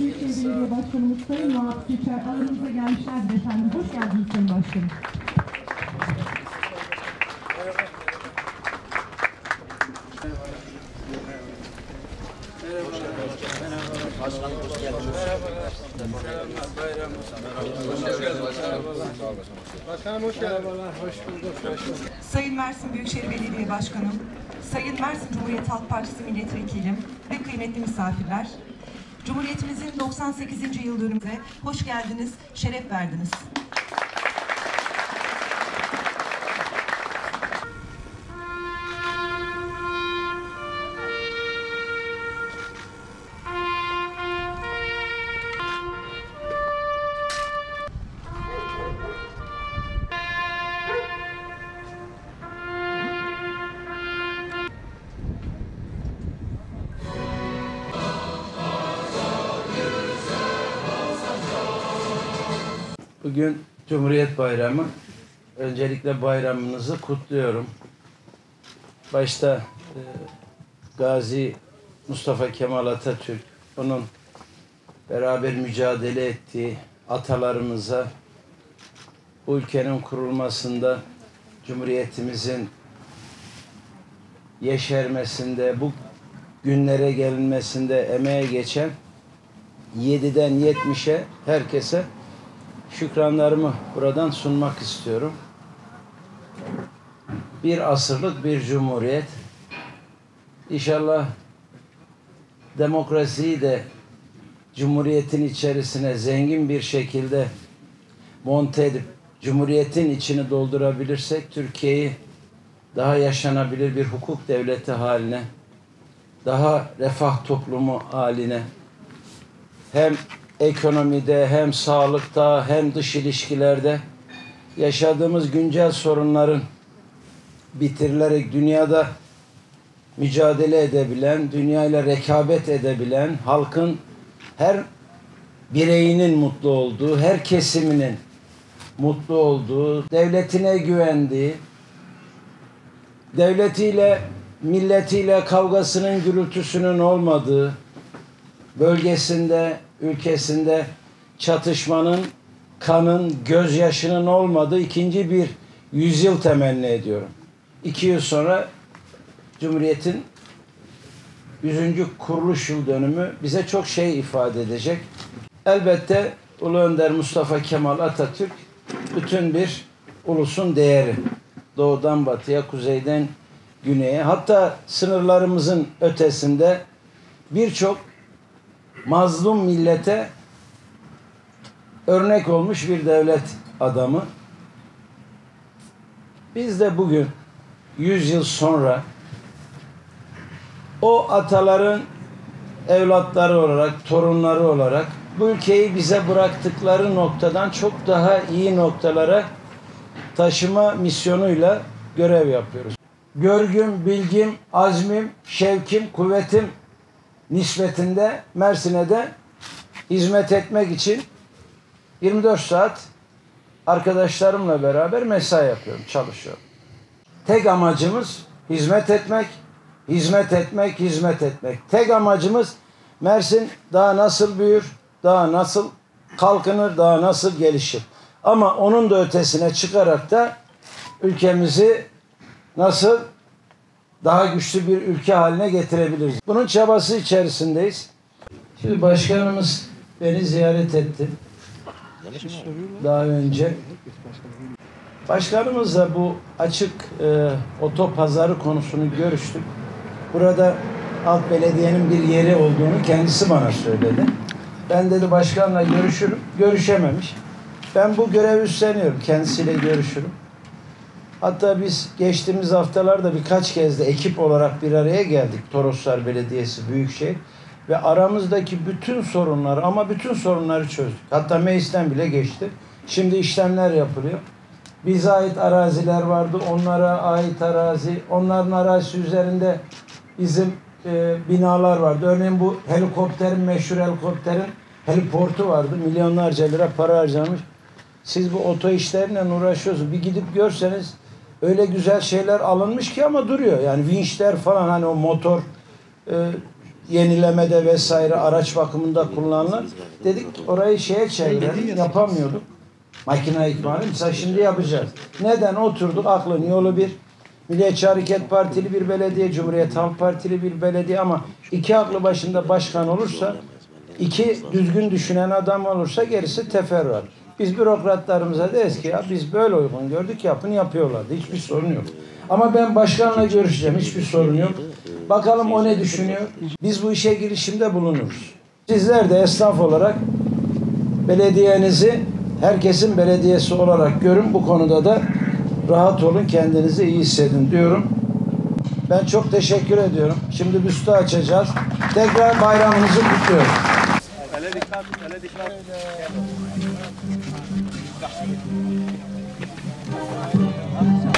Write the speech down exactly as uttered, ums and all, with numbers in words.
Büyükşehir Belediye Başkanımız Sayın Murat Geçer aramıza gelmişlerdir efendim. Hoş geldiniz Sayın Başkanım. Başkanım hoş geldiniz. Başkanım hoş geldiniz. Hoş bulduk. Hoş bulduk. Sayın Mersin Büyükşehir Belediye Başkanım, Sayın Mersin Cumhuriyet Halk Partisi Milletvekilim ve kıymetli misafirler, Cumhuriyetimizin doksan sekizinci yıl dönümüne hoş geldiniz, şeref verdiniz. Bugün Cumhuriyet Bayramı. Öncelikle bayramınızı kutluyorum. Başta e, Gazi Mustafa Kemal Atatürk, onun beraber mücadele ettiği atalarımıza, bu ülkenin kurulmasında, Cumhuriyetimizin yeşermesinde, bu günlere gelinmesinde emeğe geçen yediden yetmişe herkese şükranlarımı buradan sunmak istiyorum. Bir asırlık bir cumhuriyet. İnşallah demokrasiyi de cumhuriyetin içerisine zengin bir şekilde monte edip cumhuriyetin içini doldurabilirsek Türkiye'yi daha yaşanabilir bir hukuk devleti haline, daha refah toplumu haline, hem ekonomide, hem sağlıkta, hem dış ilişkilerde yaşadığımız güncel sorunların bitirilerek dünyada mücadele edebilen, dünyayla rekabet edebilen, halkın her bireyinin mutlu olduğu, her kesiminin mutlu olduğu, devletine güvendiği, devletiyle, milletiyle kavgasının, gürültüsünün olmadığı, bölgesinde, ülkesinde çatışmanın, kanın, gözyaşının olmadığı ikinci bir yüzyıl temenni ediyorum. İki yıl sonra Cumhuriyet'in yüzüncü kuruluş yıl dönümü bize çok şey ifade edecek. Elbette Ulu Önder Mustafa Kemal Atatürk bütün bir ulusun değeri. Doğudan batıya, kuzeyden güneye, hatta sınırlarımızın ötesinde birçok mazlum millete örnek olmuş bir devlet adamı. Biz de bugün yüz yıl sonra o ataların evlatları olarak, torunları olarak bu ülkeyi bize bıraktıkları noktadan çok daha iyi noktalara taşıma misyonuyla görev yapıyoruz. Görgüm, bilgim, azmim, şevkim, kuvvetim nispetinde Mersin'e de hizmet etmek için yirmi dört saat arkadaşlarımla beraber mesai yapıyorum, çalışıyorum. Tek amacımız hizmet etmek, hizmet etmek, hizmet etmek. Tek amacımız Mersin daha nasıl büyür, daha nasıl kalkınır, daha nasıl gelişir. Ama onun da ötesine çıkarak da ülkemizi nasıl daha güçlü bir ülke haline getirebiliriz. Bunun çabası içerisindeyiz. Şimdi başkanımız beni ziyaret etti. Daha önce. Başkanımızla bu açık e, otopazarı konusunu görüştük. Burada alt belediyenin bir yeri olduğunu kendisi bana söyledi. Ben dedi başkanla görüşürüm. Görüşememiş. Ben bu görevi üstleniyorum. Kendisiyle görüşürüm. Hatta biz geçtiğimiz haftalarda birkaç kez de ekip olarak bir araya geldik. Toroslar Belediyesi, Büyükşehir ve aramızdaki bütün sorunları ama bütün sorunları çözdük. Hatta meclisten bile geçti. Şimdi işlemler yapılıyor. Bize ait araziler vardı, onlara ait arazi, onların arazisi üzerinde bizim e, binalar vardı. Örneğin bu helikopterin, meşhur helikopterin heliportu vardı. Milyonlarca lira para harcamış. Siz bu oto işlerle uğraşıyorsunuz. Bir gidip görseniz öyle güzel şeyler alınmış ki ama duruyor. Yani vinçler falan, hani o motor e, yenilemede vesaire araç bakımında kullanılır. Dedik orayı şeye çevirelim, yapamıyorduk. Makine ikmali. Mesela şimdi yapacağız. Neden? Oturduk, aklın yolu bir. Milliyetçi Hareket Partili bir belediye, Cumhuriyet Halk Partili bir belediye ama iki aklı başında başkan olursa, iki düzgün düşünen adam olursa gerisi teferruat. Biz bürokratlarımıza deriz ki ya biz böyle uygun gördük, yapın, yapıyorlardı. Hiçbir sorun yok. Ama ben başkanla görüşeceğim. Hiçbir sorun yok. Bakalım o ne düşünüyor. Biz bu işe girişimde bulunuruz. Sizler de esnaf olarak belediyenizi herkesin belediyesi olarak görün. Bu konuda da rahat olun, kendinizi iyi hissedin diyorum. Ben çok teşekkür ediyorum. Şimdi büstü açacağız. Tekrar bayramınızı kutluyorum. Ele dikkat, ele dikkat.